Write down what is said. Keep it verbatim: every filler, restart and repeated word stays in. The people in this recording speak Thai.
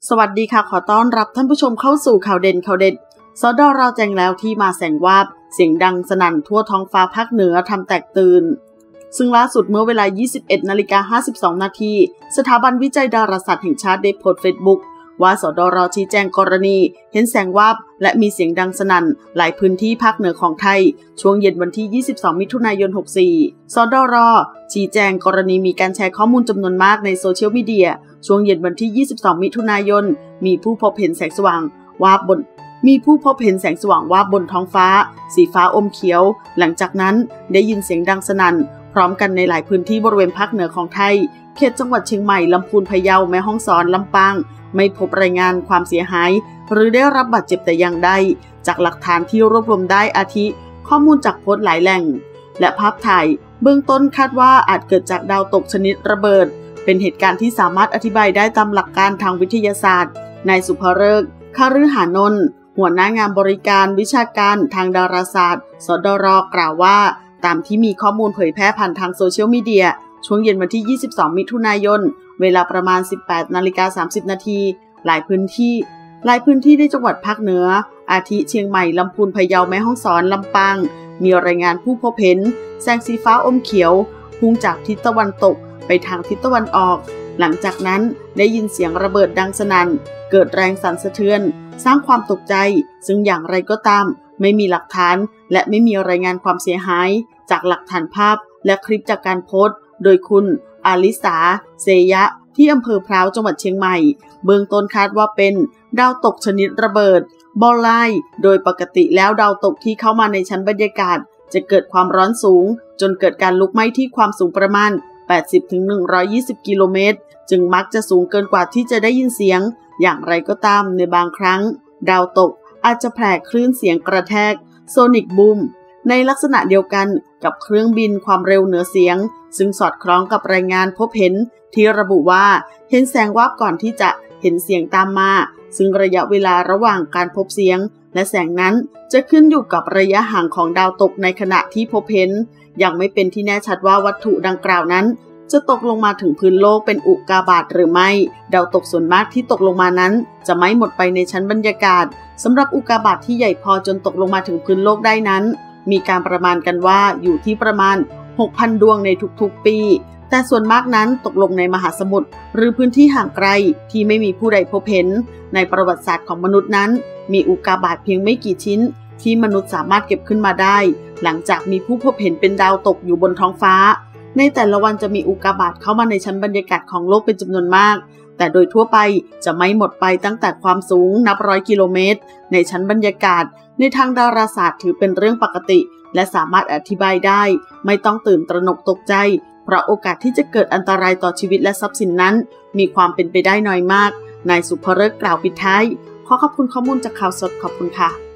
สวัสดีค่ะขอต้อนรับท่านผู้ชมเข้าสู่ข่าวเด่นข่าวเด็ดสดเราแจ้งแล้วที่มาแสงวาบเสียงดังสนั่นทั่วท้องฟ้าภาคเหนือทำแตกตื่นซึ่งล่าสุดเมื่อเวลา ยี่สิบเอ็ดนาฬิกาห้าสิบสองนาทีสถาบันวิจัยดาราศาสตร์แห่งชาติได้โพสต์เฟซบุ๊กว่าสดรชี้แจงกรณีเห็นแสงวาบและมีเสียงดังสนั่นหลายพื้นที่ภาคเหนือของไทยช่วงเย็นวันที่ยี่สิบสองมิถุนายนหกสิบสี่สดรชี้แจงกรณีมีการแชร์ข้อมูลจำนวนมากในโซเชียลมีเดียช่วงเย็นวันที่ยี่สิบสองมิถุนายนมีผู้พบเห็นแสงสว่างวาบบนมีผู้พบเห็นแสงสว่างวาบบนท้องฟ้าสีฟ้าอมเขียวหลังจากนั้นได้ยินเสียงดังสนั่นพร้อมกันในหลายพื้นที่บริเวณภาคเหนือของไทยเขตจังหวัดเชียงใหม่ลำพูนพะเยาแม่ฮ่องสอนลำปางไม่พบรายงานความเสียหายหรือได้รับบาดเจ็บแต่อย่างใดจากหลักฐานที่รวบรวมได้อาทิข้อมูลจากโพสต์หลายแหล่งและภาพถ่ายเบื้องต้นคาดว่าอาจเกิดจากดาวตกชนิดระเบิดเป็นเหตุการณ์ที่สามารถอธิบายได้ตามหลักการทางวิทยาศาสตร์นายสุภฤกษ์คฤหานนท์หัวหน้างานบริการวิชาการทางดาราศาสตร์สดรกล่าวว่าตามที่มีข้อมูลเผยแพร่ผ่านทางโซเชียลมีเดียช่วงเย็นวันที่ยี่สิบสองมิถุนายนเวลาประมาณ สิบแปดนาฬิกาสามสิบนาทีหลายพื้นที่หลายพื้นที่ในจังหวัดภาคเหนืออาทิเชียงใหม่ลำพูนพะเยาแม่ฮ่องสอนลำปางมีรายงานผู้พบเห็นแสงสีฟ้าอมเขียวพุ่งจากทิศตะวันตกไปทางทิศตะวันออกหลังจากนั้นได้ยินเสียงระเบิดดังสนั่นเกิดแรงสั่นสะเทือนสร้างความตกใจซึ่งอย่างไรก็ตามไม่มีหลักฐานและไม่มีรายงานความเสียหายจากหลักฐานภาพและคลิปจากการโพสต์โดยคุณอาลิสาเซยะที่อำเภอพร้าวจังหวัดเชียงใหม่เบื้องต้นคาดว่าเป็นดาวตกชนิดระเบิดบอลไลโดยปกติแล้วดาวตกที่เข้ามาในชั้นบรรยากาศจะเกิดความร้อนสูงจนเกิดการลุกไหม้ที่ความสูงประมาณ แปดสิบถึงหนึ่งร้อยยี่สิบ กิโลเมตรจึงมักจะสูงเกินกว่าที่จะได้ยินเสียงอย่างไรก็ตามในบางครั้งดาวตกอาจจะแผ่คลื่นเสียงกระแทกโซนิกบูมในลักษณะเดียวกันกับเครื่องบินความเร็วเหนือเสียงซึ่งสอดคล้องกับรายงานพบเห็นที่ระบุว่าเห็นแสงวาบก่อนที่จะเห็นเสียงตามมาซึ่งระยะเวลาระหว่างการพบเสียงและแสงนั้นจะขึ้นอยู่กับระยะห่างของดาวตกในขณะที่พบเห็นยังไม่เป็นที่แน่ชัดว่าวัตถุดังกล่าวนั้นจะตกลงมาถึงพื้นโลกเป็นอุกกาบาตหรือไม่ดาวตกส่วนมากที่ตกลงมานั้นจะไม่หมดไปในชั้นบรรยากาศสำหรับอุกกาบาตที่ใหญ่พอจนตกลงมาถึงพื้นโลกได้นั้นมีการประมาณกันว่าอยู่ที่ประมาณ หกพัน ดวงในทุกๆปีแต่ส่วนมากนั้นตกลงในมหาสมุทรหรือพื้นที่ห่างไกลที่ไม่มีผู้ใดพบเห็นในประวัติศาสตร์ของมนุษย์นั้นมีอุกกาบาตเพียงไม่กี่ชิ้นที่มนุษย์สามารถเก็บขึ้นมาได้หลังจากมีผู้พบเห็นเป็นดาวตกอยู่บนท้องฟ้าในแต่ละวันจะมีอุกกาบาตเข้ามาในชั้นบรรยากาศของโลกเป็นจำนวนมากแต่โดยทั่วไปจะไม่หมดไปตั้งแต่ความสูงนับร้อยกิโลเมตรในชั้นบรรยากาศในทางดาราศาสตร์ถือเป็นเรื่องปกติและสามารถอธิบายได้ไม่ต้องตื่นตระหนกตกใจเพราะโอกาสที่จะเกิดอันตรายต่อชีวิตและทรัพย์สินนั้นมีความเป็นไปได้น้อยมากนายสุภฤกษ์กล่าวปิดท้ายขอขอบคุณข้อมูลจากข่าวสดขอบคุณค่ะ